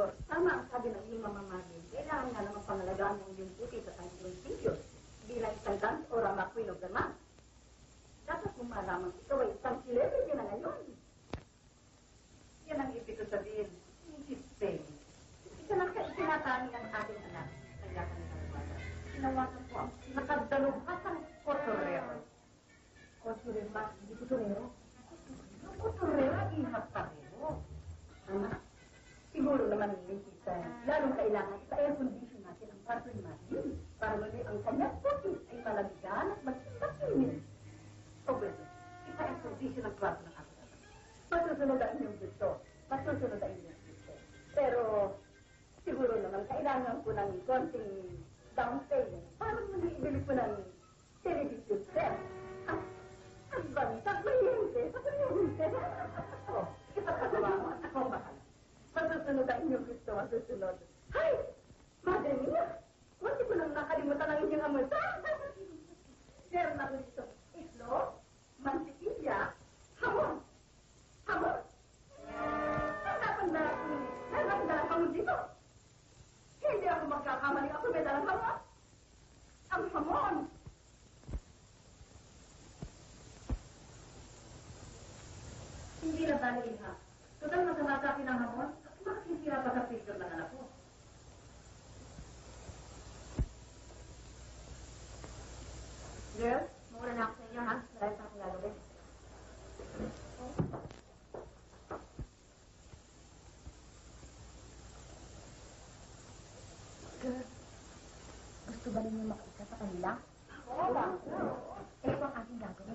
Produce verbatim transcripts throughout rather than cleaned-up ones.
Senador, tama ang sabi ng iyong mamamagin. Kailangan nga naman pangalagaan ng iyong puti sa kanyang prinsipyo bilang isang dance o rama queen of the month. Dapat mo malamang ikaw ay isang celebrity na ngayon. Yan ang ibig ko sabihin. Missus Payne. Isa lang siya itinatani ang ating anak. Kaya kami nalawagan. Tinawagan ko ang nakadalughasang kotorero. Kotorero ba? Hindi kotorero? Ang kotorero ay ihat pareho. Ama, siguro naman yung kita. Lalong kailangan sa-air condition natin ang kwarto ni Martin. Para muli ang kanyang puti ay malabigan at magsipakinis. O bueno, isa-air condition ang kwarto ng ating anak. Masusunod ang inyong gusto. Masusunod ang inyong gusto. Pero, siguro naman kailangan ko ng konting down payment. Parang muli ibili ko ng television set. Ah, ang bantag may hinte. Sa kuryente. Oh, ipapagawa mo at ako mahal. Masusunod ang inyong gusto. Masusunod. Hay! Madre mia! Kunti ko nang nakalimutan ang inyong amusa. Meron ako dito. Itlog, mantikilya, hamon. Hamon? Hanapan na ako. Hanapan na ako dito. Hindi ako magkakamali. Ako may dalang hamon. Ang hamon. Hindi na bali, ha? Total masama sa akin ang hamon. Bakit hindi na pa sa picture ng anak ko? Girl, muna na ako sa inyo, ha? Marami pa akong gagawin. Girl, gusto ba ninyo makita sa kanila? Oo ba? Ito ang aking gagawin.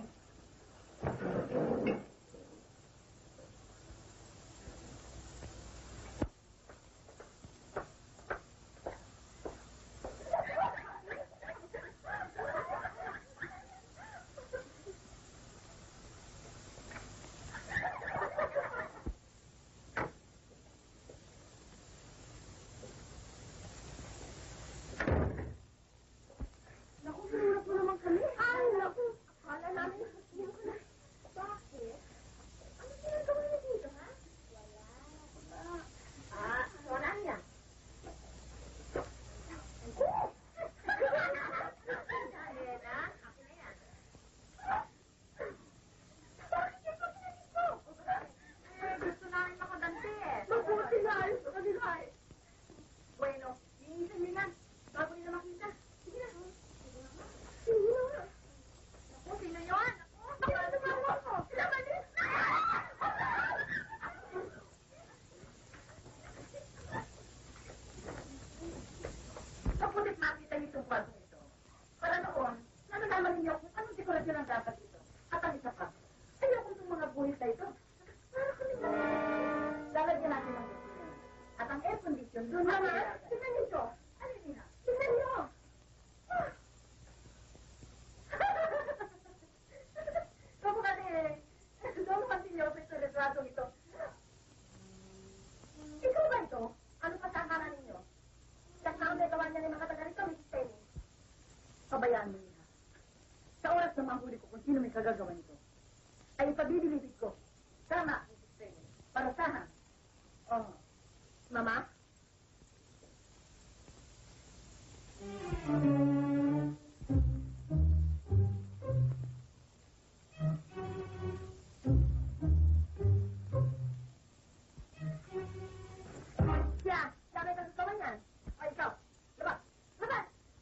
Pabayaan mo niya. Sa oras na mahuli ko kung sino may kagagawa nito, ay ipabibilibid ko. Tama, Missus Payne. Para saan? Oh. Mama? Siya, dami kang gawan yan. O ikaw, labas. Labas!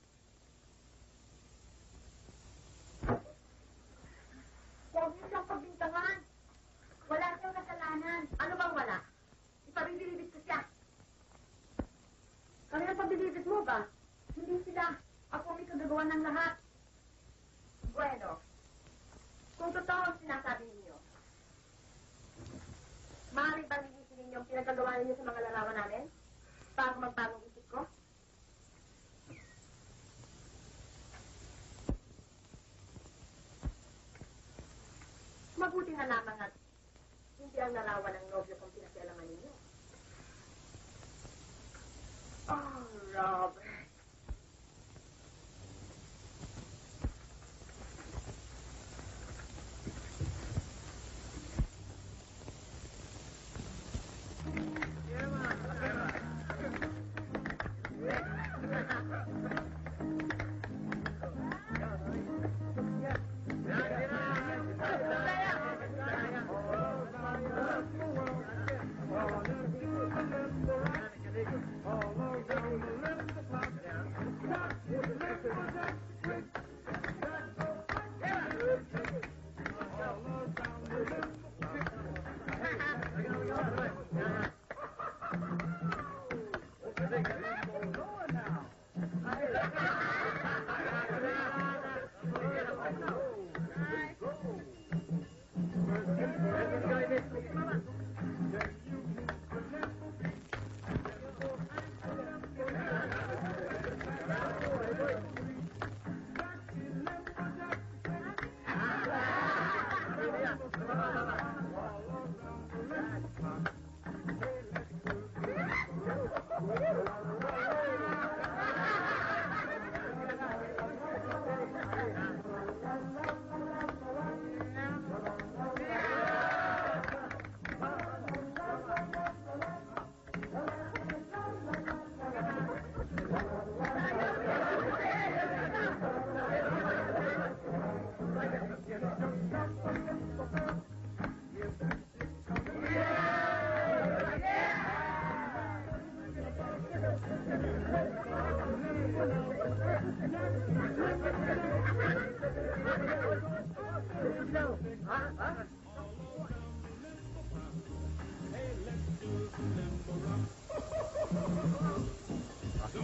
Huwag niyo siyang pagbintangan. Wala siyang kasalanan. Ano bang wala? Ipabibilibit ko siya. Kami ang pabibilibit mo ba? Hindi sila. Ako may kagagawa ng lahat. Bueno, kung totoo ang sinasabi ninyo, maaari bang linisin ninyo ang pinagagawa ninyo sa mga larawan namin? Bago magbagong isip ko? Mabuti na lamang at hindi ang larawan ng nobyo kung pinakialaman ninyo. Oh, Robert.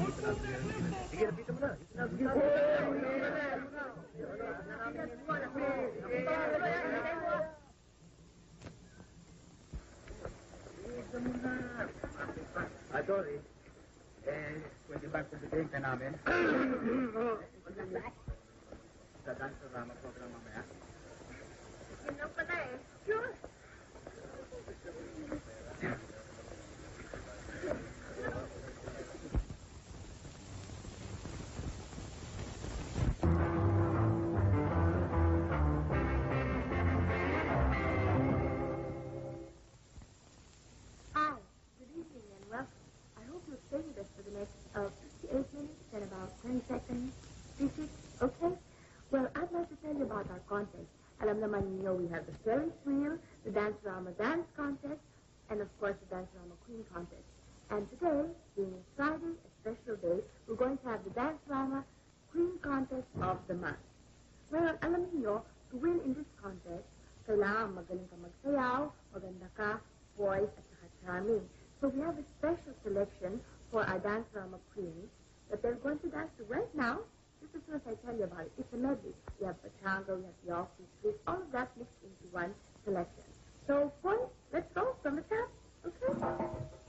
Sige, lapitan mo na. Sige, Ah, sorry. Eh, pwede ba kumpitin ka namin? Sa dance drama program mamaya? Yun lang pala eh. Sure. Hi, good evening, and well, I hope you'll stay with us for the next uh, fifty-eight minutes and about ten seconds. Visit, okay? Well, I'd like to tell you about our contest. Alam naman niyo, we have the Ferris wheel, the Dance Drama Dance Contest, and of course the Dance Drama Queen Contest. And today, being Friday, a special day, we're going to have the Dance Drama Queen Contest of the Month. Well, alam niyo, to win in this contest, kailangan magaling ka magsayaw, maganda ka, voice, at saka charming. So we have a special selection for our Dance Drama Queens that they're going to dance to right now. Just as soon as I tell you about it, it's a medley. We have pachanga, we have yawki, twist, all of that mixed into one selection. So, boys, let's go from the top, okay?